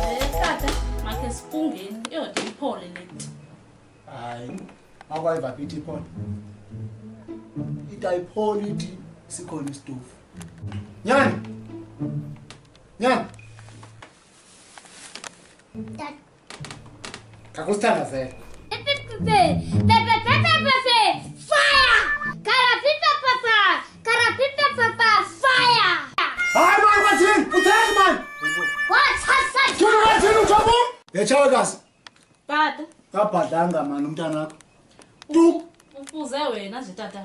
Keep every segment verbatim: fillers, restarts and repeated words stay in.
tata makhe sifungeni yode iphole leti. Hayi akwayiva phi iphole itayiphole ithi sikhona isitofu nyani nyani Dad. kakusithandazela Fire! Karapita papa! Karapita papa! Fire! hayi man kwathini utheni man What? Hassan! thina kwathini uthobo yechawekazi Tata kabhadlanga man umntanakho tu ufuze wena nje tata.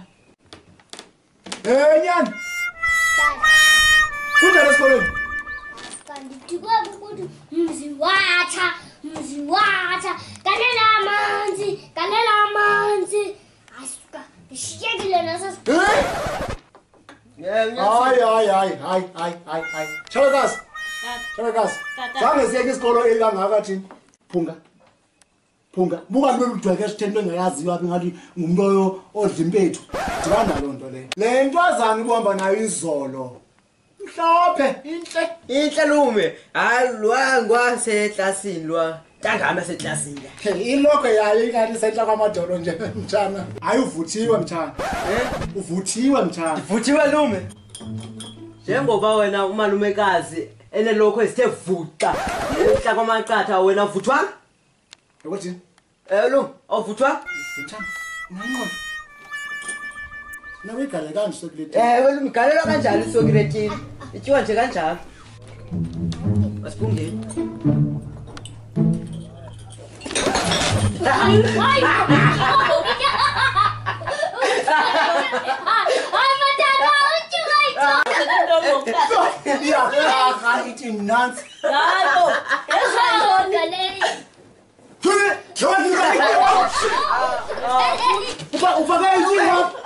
eh nyani Dad. kunjani esikolweni Kanditikwa ukuthi mzi wacha, mzi wacha. Kalela amanzi, kalela amanzi. Asuka, shiyekile nasas. eh hayi hayi hayi hayi hayi hayi hayi chawekazi Tata chawekazi Tata. zange siyeke isikolo elikangaka thini phunga phunga buka lolu dweke esithento engayaziyo apha ngathi ngumuntu oyo odla impethu dibana loo nto leyo le ntwazana ibomba nayo izolo mhlophe inhle Inhle lume. Hayi lwangwa seklasini lwa. Tangama seklasini. iloko yayo ingathi sentla kwamadolo nje mtshana hayi uvuthiwe mtshana Eh? uvuthiwe mtshana Vuthiwe lume. Njengoba wena umalumekazi enelokho esithe vuqa. Ehla kwamaqatha wena vuthwa? ukuthi Eh lume, awuvuthwa? mtshana unayinqondo nawuyigale kanje sokuleti Eh wena umgalelo kanjani sokretini? Ithiwa nje kanjalo. Asibungeni. Ay, ay. Ay, matata, uchuka. iyakha ithi nansi Hayo Hayo, galeri. ufake izinga